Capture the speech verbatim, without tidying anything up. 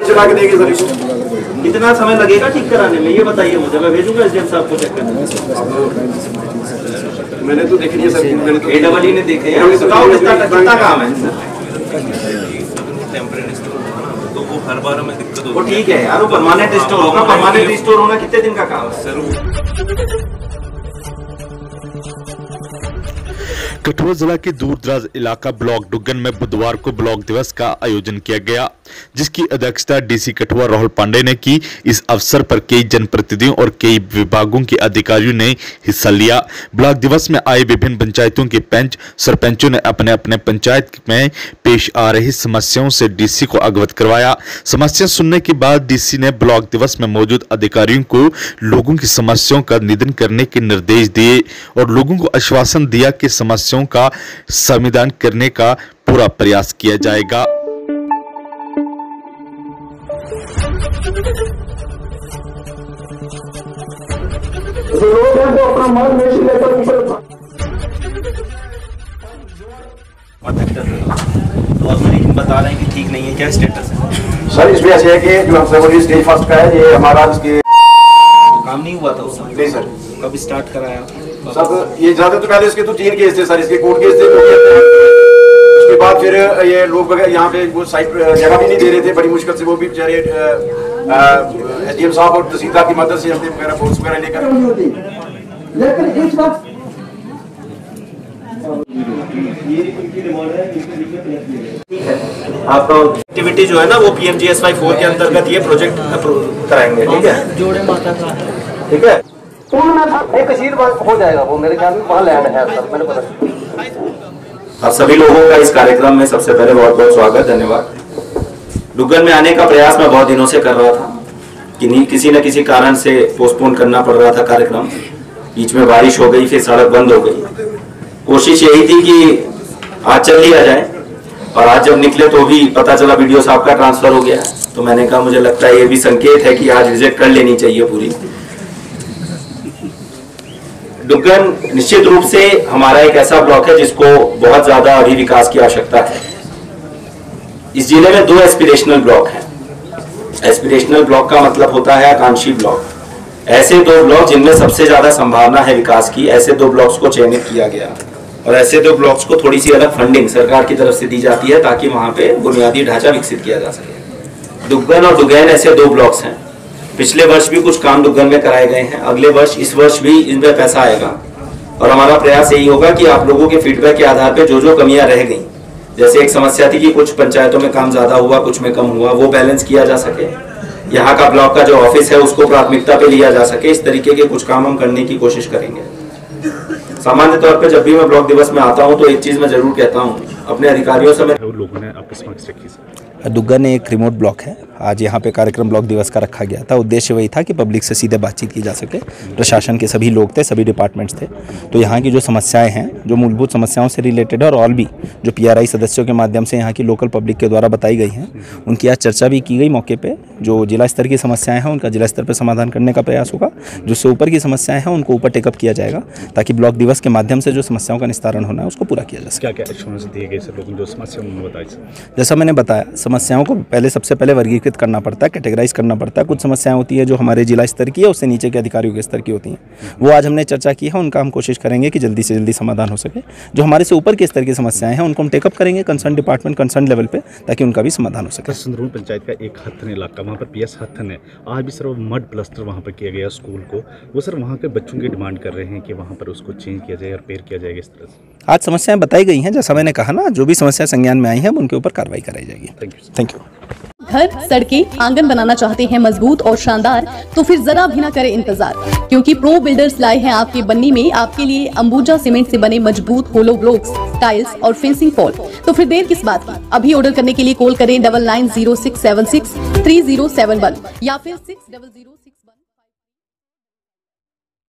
चला के देंगे सर इसको। कितना समय लगेगा ठीक कराने में ये बताइए मुझे, मैं भेजूंगा एसडीएम साहब को चेक करने। मैंने तो देख लिया सर, मैंने तो ए डबल ई ने देखे हैं, बताओ कितना कितना काम है तो वो हर बार में दिक्कत होती है। वो ठीक है यार, वो परमानेंट स्टोर होगा, परमानेंट स्टोर होना कितने दिन का काम है सर? कठुआ जिला के दूरदराज इलाका ब्लॉक डुग्गन में बुधवार को ब्लॉक दिवस का आयोजन किया गया, जिसकी अध्यक्षता डीसी कठुआ राहुल पांडे ने की। इस अवसर पर कई जनप्रतिनिधियों और कई विभागों के अधिकारियों ने हिस्सा लिया। ब्लॉक दिवस में आए विभिन्न पंचायतों के पंच सरपंचों ने अपने अपने पंचायत में पेश आ रही समस्याओं से डीसी को अवगत करवाया। समस्या सुनने के बाद डीसी ने ब्लॉक दिवस में मौजूद अधिकारियों को लोगों की समस्याओं का निदान करने के निर्देश दिए और लोगों को आश्वासन दिया कि समस्याओं का समाधान करने का पूरा प्रयास किया जाएगा। बता रहे हैं कि ठीक नहीं है, क्या स्टेटस है सर? इसमें ऐसे है कि जो हमसे स्टेज फर्स्ट का है, ये हमारा इसके काम नहीं हुआ था उस समय? नहीं सर। कब स्टार्ट कराया सब? ये ज्यादा तो पहले इसके तो तीन केस थे सर, इसके कोर्ट केस थे। उसके बाद फिर ये लोग यहाँ पे वो साइट जगह भी नहीं दे रहे थे, बड़ी मुश्किल से वो भी बेचारे एसडीएम साहब और तहसीलदार की मदद से हमने वगैरह फोर्स वगैरह लेकर। लेकिन इस वक्त आपका एक्टिविटी जो है ना वो पीएमजीएसवाई फोर के अंतर्गत ये प्रोजेक्ट अप्रूव कराएंगे, ठीक है? जोड़े माता का, ठीक है? एक शीट हो जाएगा वो, मेरे ख्याल में वहाँ लैंड है सर, मैंने पता। आप सभी लोगों का इस कार्यक्रम में सबसे पहले बहुत बहुत स्वागत, धन्यवाद। डुग्गन में आने का प्रयास मैं बहुत दिनों से कर रहा था कि नहीं, किसी न किसी कारण से पोस्टपोन करना पड़ रहा था कार्यक्रम। बीच में बारिश हो गई, फिर सड़क बंद हो गई। कोशिश यही थी कि आज चल लिया जाए, और आज जब निकले तो भी पता चला वीडियो साहब का ट्रांसफर हो गया। तो मैंने कहा मुझे लगता है ये भी संकेत है कि आज रिजेक्ट कर लेनी चाहिए पूरी। डुग्गन निश्चित रूप से हमारा एक ऐसा ब्लॉक है जिसको बहुत ज्यादा अभी विकास की आवश्यकता है। इस जिले में दो एस्पिरेशनल ब्लॉक हैं। एस्पिरेशनल ब्लॉक का मतलब होता है आकांक्षी ब्लॉक। ऐसे दो ब्लॉक जिनमें सबसे ज्यादा संभावना है विकास की, ऐसे दो ब्लॉक्स को चयनित किया गया और ऐसे दो ब्लॉक्स को थोड़ी सी अलग फंडिंग सरकार की तरफ से दी जाती है ताकि वहां पे बुनियादी ढांचा विकसित किया जा सके। डुग्गन और डुगैन ऐसे दो ब्लॉक्स हैं। पिछले वर्ष भी कुछ काम डुग्गन में कराए गए हैं, अगले वर्ष इस वर्ष भी इनमें पैसा आएगा और हमारा प्रयास यही होगा कि आप लोगों के फीडबैक के आधार पर जो जो कमियां रह गई, जैसे एक समस्या थी कि कुछ पंचायतों में काम ज्यादा हुआ, कुछ में कम हुआ, वो बैलेंस किया जा सके। यहाँ का ब्लॉक का जो ऑफिस है उसको प्राथमिकता पे लिया जा सके। इस तरीके के कुछ काम हम करने की कोशिश करेंगे। सामान्य तौर पे जब भी मैं ब्लॉक दिवस में आता हूँ तो एक चीज मैं जरूर कहता हूँ अपने अधिकारियों से। मैं लोगों ने आपकी समक्ष रखी। डुग्गन एक रिमोट ब्लॉक है। आज यहाँ पे कार्यक्रम ब्लॉक दिवस का रखा गया था। उद्देश्य वही था कि पब्लिक से सीधे बातचीत की जा सके। प्रशासन के सभी लोग थे, सभी डिपार्टमेंट्स थे, तो यहाँ की जो समस्याएं हैं, जो मूलभूत समस्याओं से रिलेटेड है और ऑल भी जो पीआरआई सदस्यों के माध्यम से यहाँ की लोकल पब्लिक के द्वारा बताई गई हैं, उनकी आज चर्चा भी की गई मौके पर। जो जिला स्तर की समस्याएँ हैं उनका जिला स्तर पर समाधान करने का प्रयास होगा। जो उससे ऊपर की समस्याएँ हैं उनको ऊपर टेकअप किया जाएगा ताकि ब्लॉक दिवस के माध्यम से जो समस्याओं का निस्तारण होना है उसको पूरा किया जा सके। क्या क्या एश्योरेंस दिए गए सर लोगों जो समस्या उन्होंने बताई? जैसा मैंने बताया, समस्याओं को पहले सबसे पहले वर्गीकृत करना पड़ता है, कैटेगराइज करना पड़ता है। कुछ समस्याएं होती है जो हमारे जिला स्तर की है, उससे नीचे के अधिकारियों के स्तर की होती हैं। वो आज हमने चर्चा की है, उनका हम कोशिश करेंगे कि जल्दी से जल्दी समाधान हो सके। जो हमारे से ऊपर के स्तर की समस्याएं हैं उनको हम टेकअप करेंगे कंसर्न डिपार्टमेंट, कंसर्न लेवल पे, ताकि उनका भी समाधान हो सके। संदरूर पंचायत का एक हथन इलाका, वहाँ पर पीएस हथन है, आज भी सर मड प्लास्टर वहाँ पर किया गया स्कूल को। वो सर वहाँ के बच्चों की डिमांड कर रहे हैं कि वहाँ पर उसको चेंज किया जाए, रिपेयर किया जाएगा। इस तरह से आज समस्याएं बताई गई हैं। जैसा मैंने कहा ना, जो भी समस्या संज्ञान में आई हैं उनके ऊपर कार्रवाई कराई जाएगी। Thank you. Thank you. घर, सड़कें, आंगन बनाना चाहते हैं मजबूत और शानदार, तो फिर जरा भी ना करें इंतजार, क्योंकि प्रो बिल्डर्स लाए हैं आपके बन्नी में आपके लिए अंबुजा सीमेंट से बने मजबूत होलो ब्लॉक्स, टाइल्स और फेंसिंग पॉल। तो फिर देर किस बात की? अभी ऑर्डर करने के लिए कॉल करें double nine zero six seven six three zero seven one या फिर सिक्स डबल जीरो